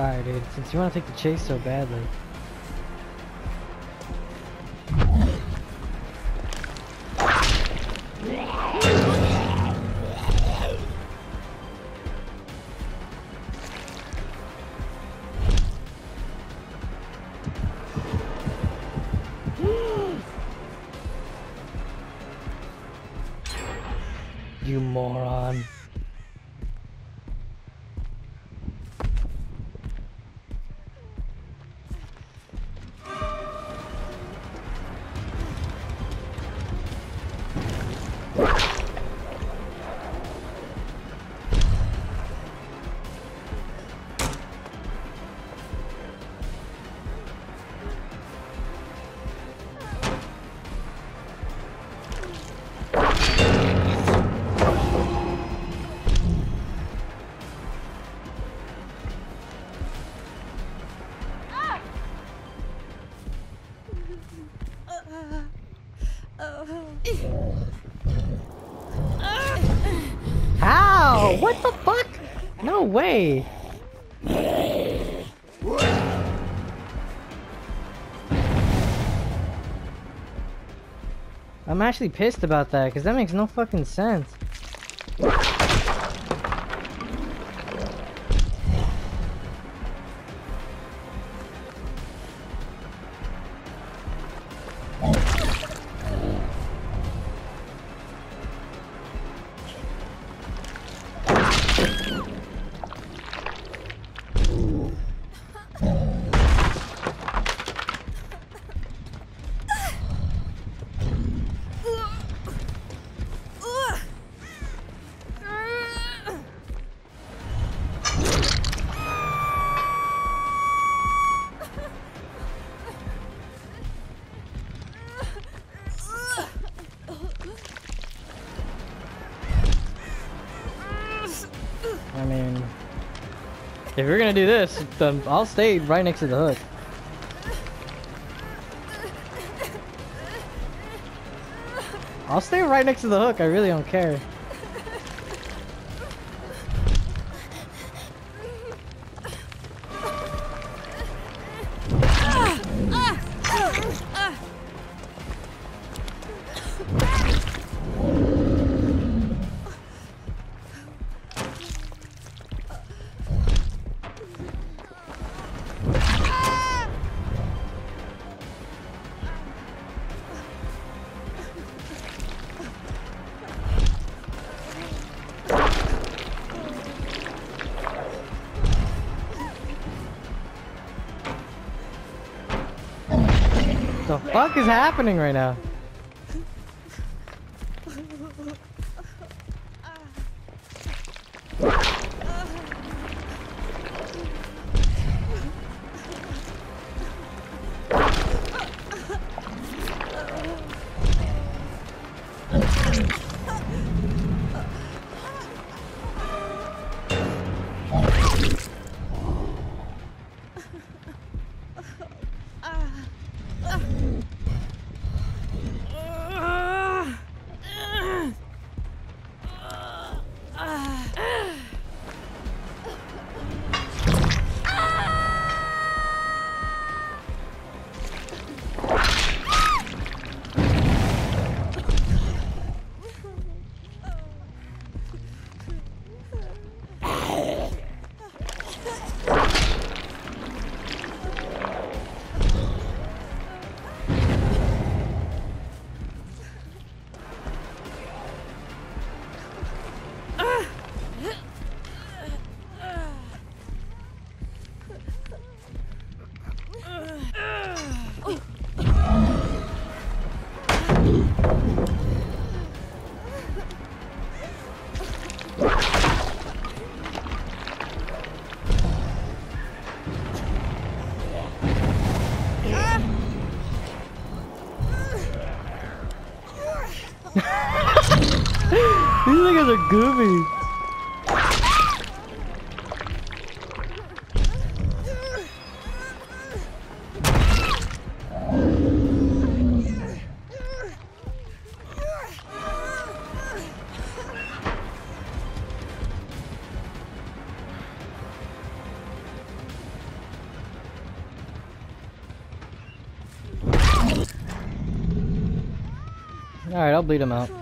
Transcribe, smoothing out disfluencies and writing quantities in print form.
Alright, dude, since you want to take the chase so badly. You moron. How? What the fuck? No way. I'm actually pissed about that because that makes no fucking sense. I mean, if we're gonna do this, then I'll stay right next to the hook. I'll stay right next to the hook, I really don't care. What the fuck is happening right now? These niggas are goofy. Alright, I'll bleed him out.